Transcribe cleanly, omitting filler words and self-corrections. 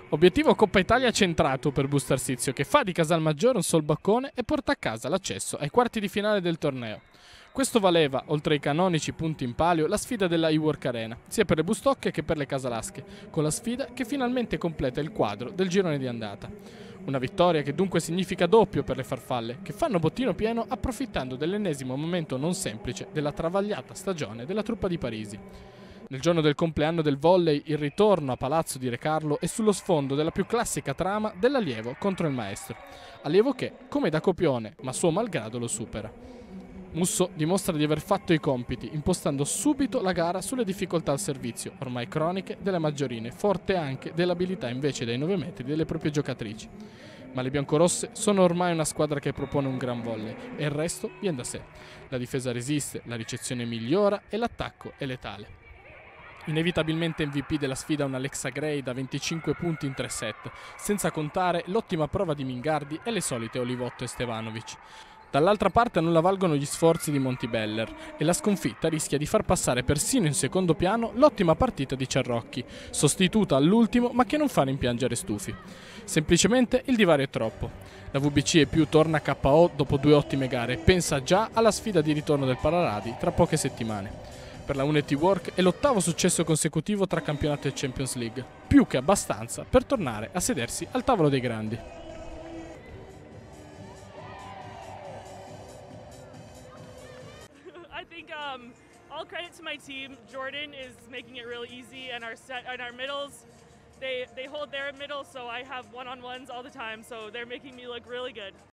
Obiettivo Coppa Italia centrato per Busto Arsizio, che fa di Casalmaggiore un solbaccone e porta a casa l'accesso ai quarti di finale del torneo. Questo valeva, oltre ai canonici punti in palio, la sfida della iWork Arena, sia per le Bustocche che per le Casalasche, con la sfida che finalmente completa il quadro del girone di andata. Una vittoria che dunque significa doppio per le farfalle, che fanno bottino pieno approfittando dell'ennesimo momento non semplice della travagliata stagione della truppa di Parisi. Nel giorno del compleanno del volley, il ritorno a Palazzo di Re Carlo è sullo sfondo della più classica trama dell'allievo contro il maestro. Allievo che, come da copione, ma suo malgrado lo supera. Musso dimostra di aver fatto i compiti, impostando subito la gara sulle difficoltà al servizio, ormai croniche, delle maggiorine, forte anche dell'abilità invece dai 9 metri delle proprie giocatrici. Ma le biancorosse sono ormai una squadra che propone un gran volley e il resto viene da sé. La difesa resiste, la ricezione migliora e l'attacco è letale. Inevitabilmente MVP della sfida una Alexa Gray da 25 punti in 3 set, senza contare l'ottima prova di Mingardi e le solite Olivotto e Stevanovic. Dall'altra parte a nulla valgono gli sforzi di Montibeller e la sconfitta rischia di far passare persino in secondo piano l'ottima partita di Cerrocchi, sostituta all'ultimo ma che non fa rimpiangere stufi. Semplicemente il divario è troppo. La VBC e più torna KO dopo 2 ottime gare e pensa già alla sfida di ritorno del Palaradi tra poche settimane. Per la Unity Work è l'8º successo consecutivo tra campionato e Champions League, più che abbastanza per tornare a sedersi al tavolo dei grandi. I think all credit to my team. Jordan is making it real easy, and our middles, they hold their middle, so I have one-on-ones all the time, so they're making me look really good.